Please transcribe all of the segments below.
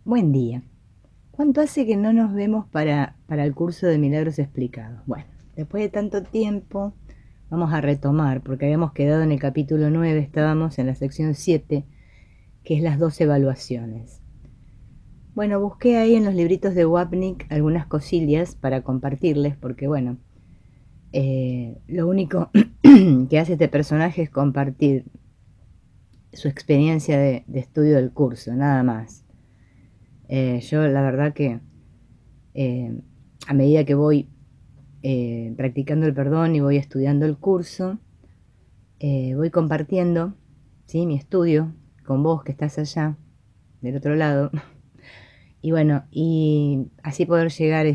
Buen día. ¿Cuánto hace que no nos vemos para el curso de Milagros Explicados? Bueno, después de tanto tiempo vamos a retomar, porque habíamos quedado en el capítulo 9, estábamos en la sección 7, que es las 2 evaluaciones. Bueno, busqué ahí en los libritos de Wapnick algunas cosillas para compartirles, porque bueno, lo único que hace este personaje es compartir su experiencia de estudio del curso, nada más. Yo la verdad que eh, a medida que voy practicando el perdón y voy estudiando el curso, voy compartiendo, ¿sí?, mi estudio con vos que estás allá, del otro lado. Y bueno, y así poder llegar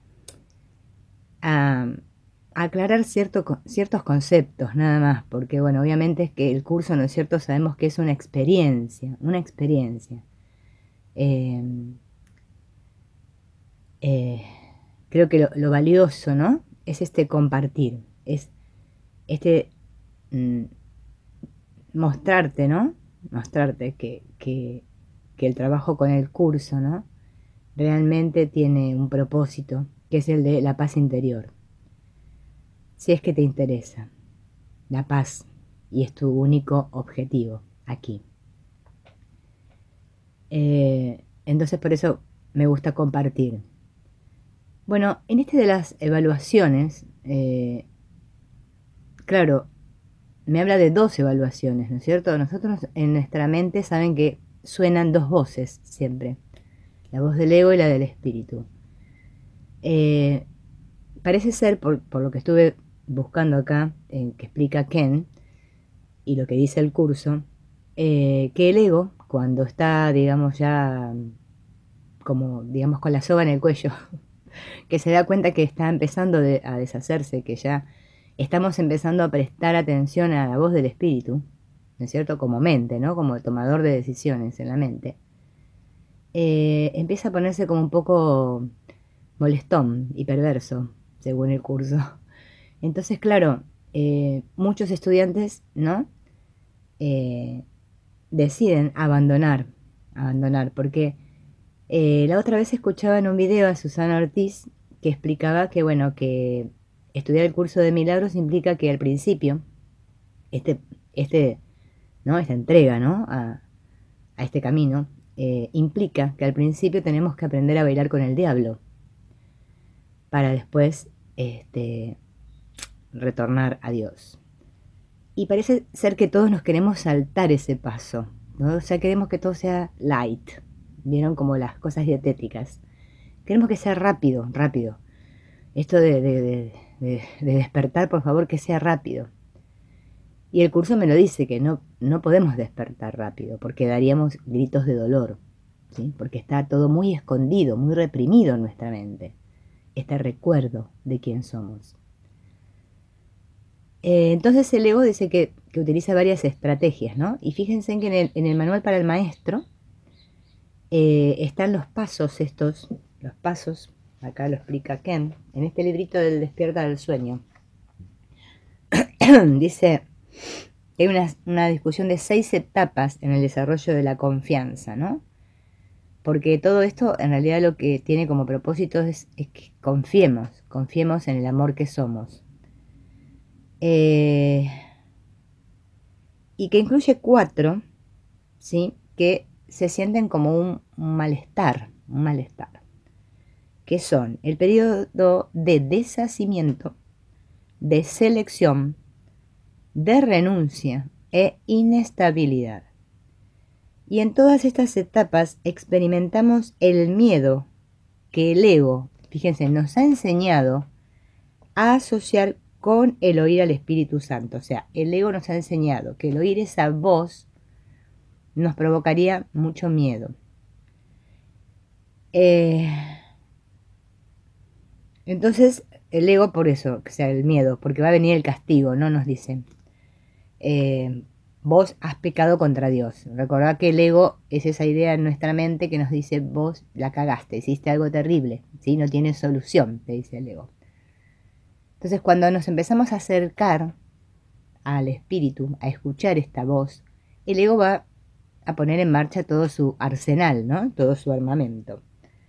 a, a aclarar ciertos conceptos, nada más, porque bueno, obviamente es que el curso, ¿no es cierto?, sabemos que es una experiencia, una experiencia. Eh, eh, Creo que lo valioso, ¿no?, es compartir, es este mm, mostrarte, ¿no? Mostrarte que el trabajo con el curso, ¿no?, realmente tiene un propósito, que es el de la paz interior. Si es que te interesa, la paz, y es tu único objetivo aquí. Entonces por eso me gusta compartir. Bueno, en de las evaluaciones, claro, me habla de 2 evaluaciones, ¿no es cierto? Nosotros en nuestra mente saben que suenan 2 voces siempre, la voz del ego y la del espíritu. Eh, Parece ser, por lo que estuve buscando acá, que explica Ken, y lo que dice el curso, que el ego, cuando está, digamos, ya como, digamos, con la soga en el cuello, que se da cuenta que está empezando a deshacerse, que ya estamos empezando a prestar atención a la voz del espíritu, ¿no es cierto?, como mente, ¿no?, como tomador de decisiones en la mente, empieza a ponerse como un poco molestón y perverso, según el curso. Entonces, claro, muchos estudiantes, ¿no?, Eh, deciden abandonar, porque la otra vez escuchaba en un video a Susana Ortiz que explicaba que, bueno, que estudiar el curso de milagros implica que al principio, este, este, ¿no?, esta entrega, ¿no?, a este camino, implica que al principio tenemos que aprender a bailar con el diablo, para después retornar a Dios. Y parece ser que todos nos queremos saltar ese paso, ¿no? O sea, queremos que todo sea light. ¿Vieron? Como las cosas dietéticas. Queremos que sea rápido, rápido. Esto de despertar, por favor, que sea rápido. Y el curso me lo dice, que no podemos despertar rápido, porque daríamos gritos de dolor, ¿sí? Porque está todo muy escondido, muy reprimido en nuestra mente. Este recuerdo de quién somos. Entonces el ego dice que utiliza varias estrategias, ¿no? Y fíjense que en el manual para el maestro están los pasos estos, los pasos, acá lo explica Ken, en este librito del Despierta del Sueño. Dice que hay una discusión de 6 etapas en el desarrollo de la confianza, ¿no? Porque todo esto en realidad lo que tiene como propósito es que confiemos en el amor que somos. Y que incluye 4, ¿sí?, que se sienten como un malestar, que son el periodo de deshacimiento, de selección, de renuncia e inestabilidad. Y en todas estas etapas experimentamos el miedo que el ego, fíjense, nos ha enseñado a asociar con el oír al Espíritu Santo. O sea, el ego nos ha enseñado que el oír esa voz nos provocaría mucho miedo. Entonces, el ego por eso, o sea, el miedo, porque va a venir el castigo, ¿no? Nos dicen, vos has pecado contra Dios. Recordad que el ego es esa idea en nuestra mente que nos dice, vos la cagaste, hiciste algo terrible, ¿sí? No tienes solución, te dice el ego. Entonces, cuando nos empezamos a acercar al espíritu, a escuchar esta voz, el ego va a poner en marcha todo su arsenal, ¿no? Todo su armamento.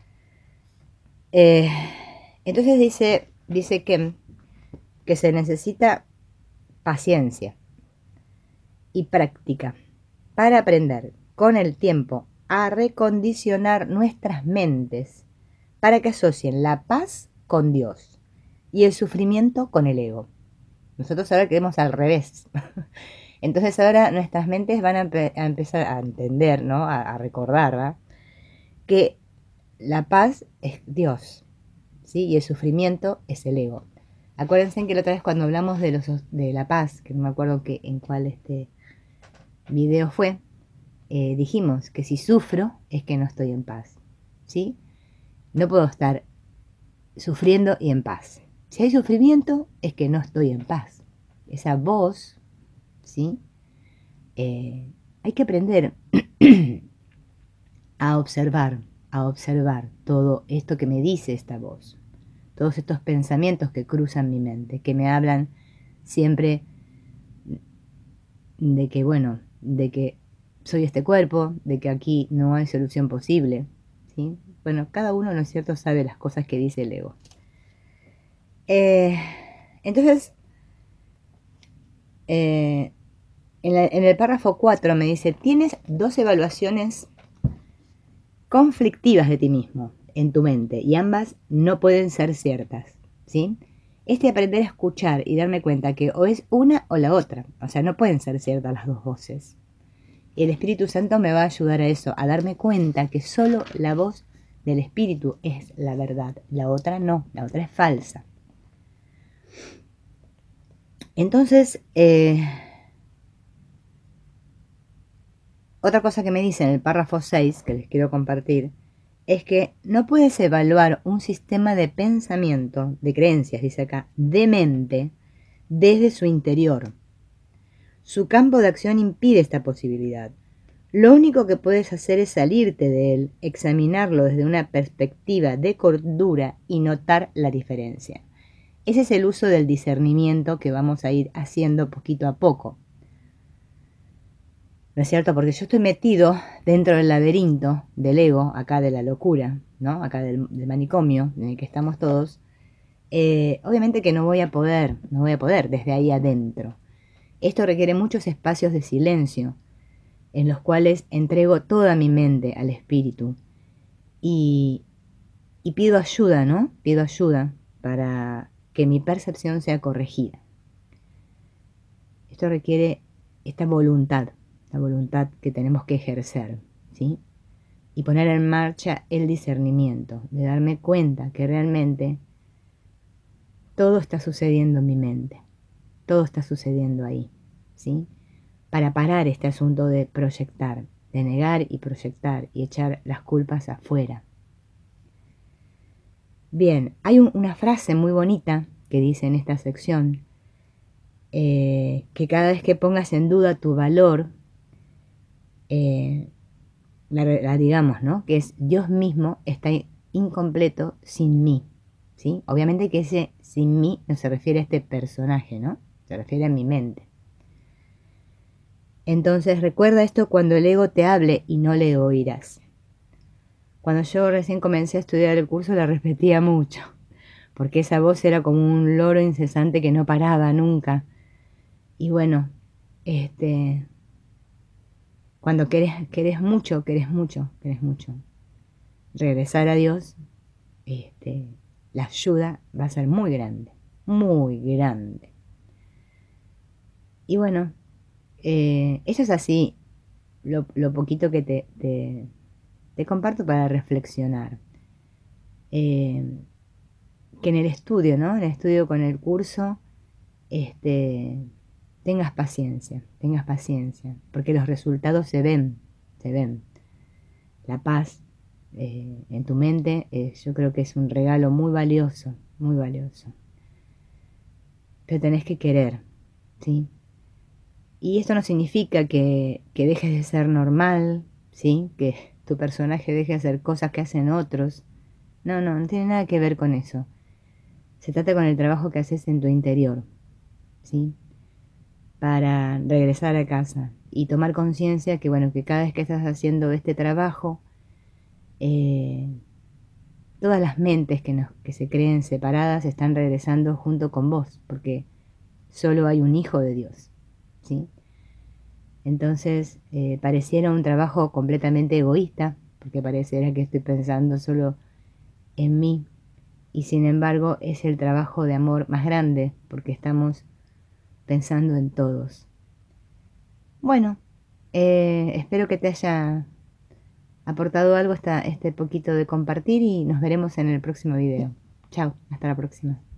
Entonces dice que se necesita paciencia y práctica para aprender con el tiempo a recondicionar nuestras mentes para que asocien la paz con Dios y el sufrimiento con el ego. Nosotros ahora queremos al revés. Entonces ahora nuestras mentes van a empezar a entender, ¿no? A recordar, ¿va? Que la paz es Dios, ¿sí? Y el sufrimiento es el ego. Acuérdense que la otra vez cuando hablamos de la paz, que no me acuerdo en cuál video fue, dijimos que si sufro es que no estoy en paz, ¿sí? No puedo estar sufriendo y en paz. Si hay sufrimiento es que no estoy en paz. Esa voz, ¿sí? Hay que aprender a observar todo esto que me dice esta voz, todos estos pensamientos que cruzan mi mente, que me hablan siempre de que, bueno, de que soy este cuerpo, de que aquí no hay solución posible, ¿sí? Bueno, cada uno, ¿no es cierto?, sabe las cosas que dice el ego. Entonces, en el párrafo 4 me dice, tienes 2 evaluaciones conflictivas de ti mismo en tu mente y ambas no pueden ser ciertas, ¿sí? Aprender a escuchar y darme cuenta que o es una o la otra, o sea, no pueden ser ciertas las dos voces. Y el Espíritu Santo me va a ayudar a eso, a darme cuenta que solo la voz del Espíritu es la verdad, la otra no, la otra es falsa. Entonces, otra cosa que me dice en el párrafo 6, que les quiero compartir, es que no puedes evaluar un sistema de pensamiento, de creencias, dice acá, de mente, desde su interior. Su campo de acción impide esta posibilidad. Lo único que puedes hacer es salirte de él, examinarlo desde una perspectiva de cordura y notar la diferencia. Ese es el uso del discernimiento que vamos a ir haciendo poquito a poco. ¿No es cierto? Porque yo estoy metido dentro del laberinto del ego, acá de la locura, ¿no? Acá del manicomio en el que estamos todos. Obviamente que no voy a poder desde ahí adentro. Esto requiere muchos espacios de silencio, en los cuales entrego toda mi mente al espíritu y pido ayuda, ¿no? Pido ayuda para que mi percepción sea corregida. Esto requiere esta voluntad, la voluntad que tenemos que ejercer, ¿sí? Y poner en marcha el discernimiento, de darme cuenta que realmente todo está sucediendo en mi mente, todo está sucediendo ahí, ¿sí? Para parar este asunto de proyectar, de negar y proyectar y echar las culpas afuera. Bien, hay una frase muy bonita que dice en esta sección, que cada vez que pongas en duda tu valor, la digamos, ¿no? Que es Dios mismo está incompleto sin mí, ¿sí? Obviamente que ese sin mí no se refiere a este personaje, ¿no? Se refiere a mi mente. Entonces recuerda esto cuando el ego te hable y no le oirás. Cuando yo recién comencé a estudiar el curso la repetía mucho, porque esa voz era como un loro incesante que no paraba nunca. Y bueno, cuando querés mucho, regresar a Dios, la ayuda va a ser muy grande, muy grande. Y bueno, eso es así, lo poquito que te comparto para reflexionar. Que en el estudio, ¿no? En el estudio con el curso, tengas paciencia, porque los resultados se ven. La paz en tu mente, yo creo que es un regalo muy valioso, muy valioso. Pero tenés que querer, ¿sí? Y esto no significa que dejes de ser normal, ¿sí? Que tu personaje deje de hacer cosas que hacen otros. No tiene nada que ver con eso. Se trata con el trabajo que haces en tu interior, ¿sí? Para regresar a casa y tomar conciencia que, bueno, que cada vez que estás haciendo este trabajo, eh, todas las mentes que se creen separadas están regresando junto con vos, porque solo hay un hijo de Dios, ¿sí? Entonces, pareciera un trabajo completamente egoísta, porque pareciera que estoy pensando solo en mí, y sin embargo es el trabajo de amor más grande, porque estamos pensando en todos. Bueno, espero que te haya aportado algo este poquito de compartir y nos veremos en el próximo video. Chao, hasta la próxima.